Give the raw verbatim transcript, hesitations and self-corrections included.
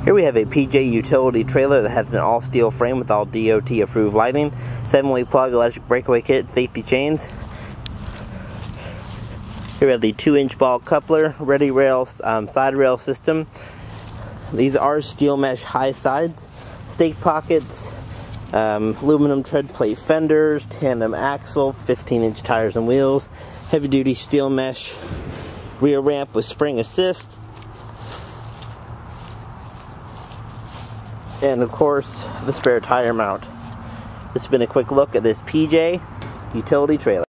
Here we have a P J utility trailer that has an all steel frame with all D O T approved lighting, seven way plug, electric breakaway kit, safety chains. Here we have the two inch ball coupler, ready rail, um, side rail system. These are steel mesh high sides, stake pockets, um, aluminum tread plate fenders, tandem axle, fifteen inch tires and wheels, heavy duty steel mesh rear ramp with spring assist. And of course, the spare tire mount. This has been a quick look at this P J utility trailer.